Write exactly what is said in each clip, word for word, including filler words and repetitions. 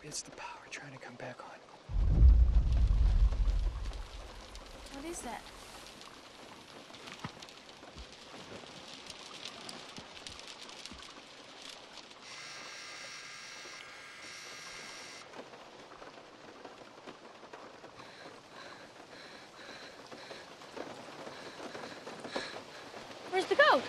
It's the power trying to come back on. What is that? Where's the goat?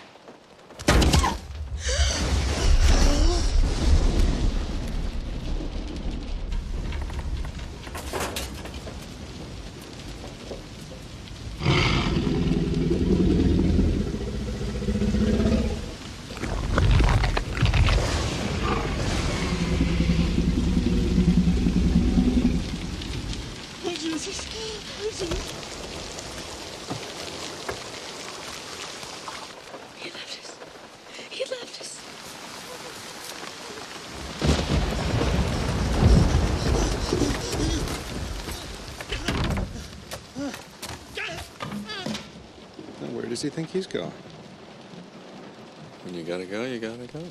Oh, Jesus. Oh, Jesus. He left us. He left us. Now, where does he think he's going? When you gotta go, you gotta go.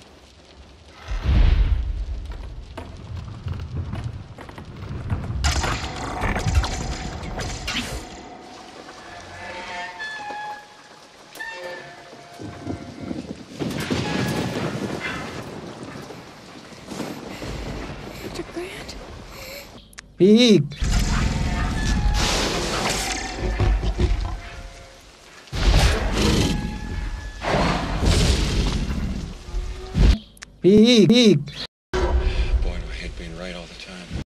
Doctor Grant? Beep. Beep. Beep. Boy, do I hate being right all the time.